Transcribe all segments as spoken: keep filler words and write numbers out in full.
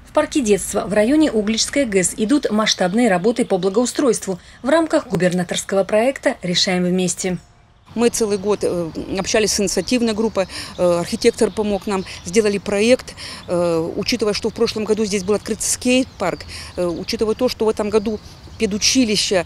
В парке детства в районе Угличской ГЭС идут масштабные работы по благоустройству в рамках губернаторского проекта «Решаем вместе». Мы целый год общались с инициативной группой, архитектор помог нам, сделали проект, учитывая, что в прошлом году здесь был открыт скейт-парк, учитывая то, что в этом году педучилище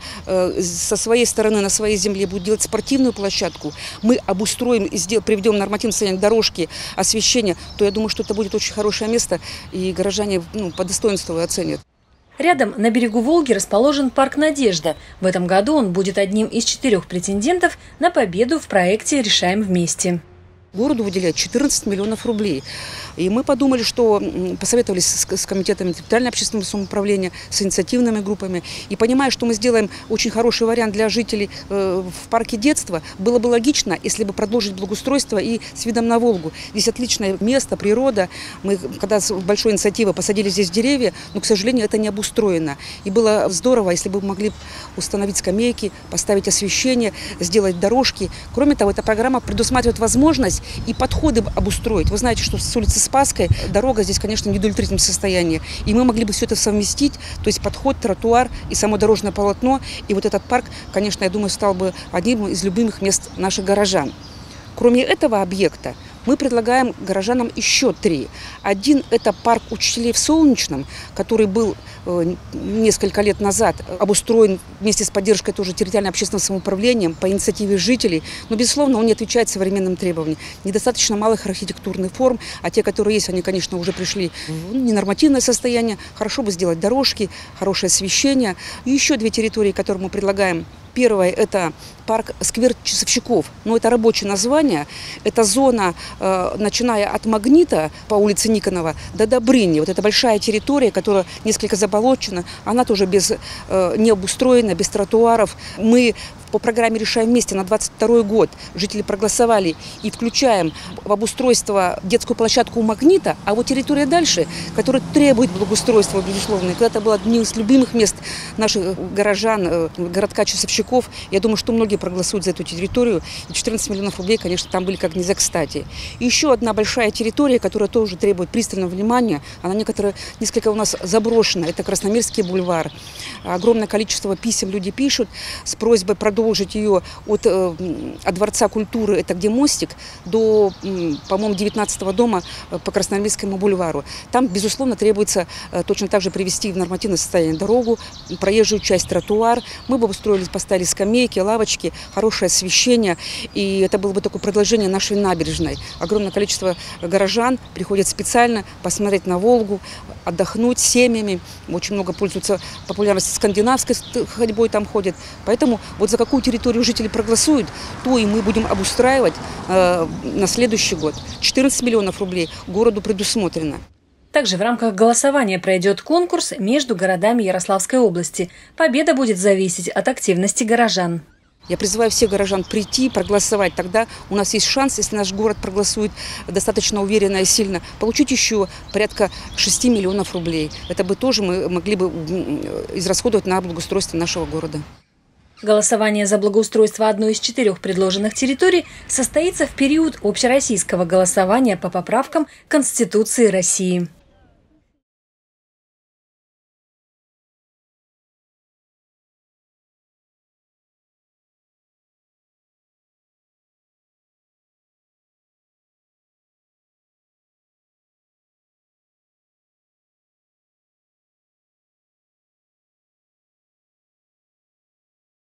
со своей стороны на своей земле будет делать спортивную площадку, мы обустроим и сделаем, приведем нормативное состояние дорожки, освещения, то я думаю, что это будет очень хорошее место, и горожане ну, по достоинству оценят. Рядом, на берегу Волги, расположен парк «Надежда». В этом году он будет одним из четырех претендентов на победу в проекте «Решаем вместе». Городу выделяют четырнадцать миллионов рублей. И мы подумали, что посоветовались с комитетом территориального общественного самоуправления, с инициативными группами. И понимая, что мы сделаем очень хороший вариант для жителей в парке детства, было бы логично, если бы продолжить благоустройство и с видом на Волгу. Здесь отличное место, природа. Мы, когда с большой инициативой посадили здесь деревья, но, к сожалению, это не обустроено. И было здорово, если бы мы могли установить скамейки, поставить освещение, сделать дорожки. Кроме того, эта программа предусматривает возможность и подходы обустроить. Вы знаете, что с улицы Спасской дорога здесь, конечно, в недовлетворительном состоянии. И мы могли бы все это совместить, то есть подход, тротуар и само дорожное полотно. И вот этот парк, конечно, я думаю, стал бы одним из любимых мест наших горожан. Кроме этого объекта, мы предлагаем горожанам еще три. Один – это парк учителей в Солнечном, который был э, несколько лет назад обустроен вместе с поддержкой тоже территориального общественного самоуправления по инициативе жителей. Но, безусловно, он не отвечает современным требованиям. Недостаточно малых архитектурных форм, а те, которые есть, они, конечно, уже пришли в ненормативное состояние. Хорошо бы сделать дорожки, хорошее освещение. И еще две территории, которые мы предлагаем. Первое – это парк «Сквер часовщиков». Но это рабочее название. Это зона, э, начиная от Магнита по улице Никонова до Добрыни. Вот это большая территория, которая несколько заболочена. Она тоже без, э, не обустроена, без тротуаров. Мы по программе «Решаем вместе» на двадцать второй год жители проголосовали и включаем в обустройство детскую площадку у Магнита, а вот территория дальше, которая требует благоустройства, безусловно. Когда-то было одним из любимых мест наших горожан, городка часовщиков. Я думаю, что многие проголосуют за эту территорию. И четырнадцать миллионов рублей, конечно, там были как нельзя кстати. И еще одна большая территория, которая тоже требует пристального внимания. Она некоторые, несколько у нас заброшена. Это Красноярский бульвар. Огромное количество писем люди пишут с просьбой продолжить продолжить ее от, от Дворца культуры, это где мостик, до, по-моему, девятнадцатого дома по Красноармейскому бульвару. Там, безусловно, требуется точно так же привести в нормативное состояние дорогу, проезжую часть, тротуар. Мы бы устроили, поставили скамейки, лавочки, хорошее освещение. И это было бы такое продолжение нашей набережной. Огромное количество горожан приходят специально посмотреть на Волгу, отдохнуть с семьями. Очень много пользуются популярностью скандинавской ходьбой, там ходят. Поэтому вот за какую территорию жители проголосуют, то и мы будем обустраивать э, на следующий год. четырнадцать миллионов рублей городу предусмотрено. Также в рамках голосования пройдет конкурс между городами Ярославской области. Победа будет зависеть от активности горожан. Я призываю всех горожан прийти, проголосовать. Тогда у нас есть шанс, если наш город проголосует достаточно уверенно и сильно, получить еще порядка шести миллионов рублей. Это бы тоже мы могли бы израсходовать на благоустройство нашего города. Голосование за благоустройство одной из четырех предложенных территорий состоится в период общероссийского голосования по поправкам Конституции России.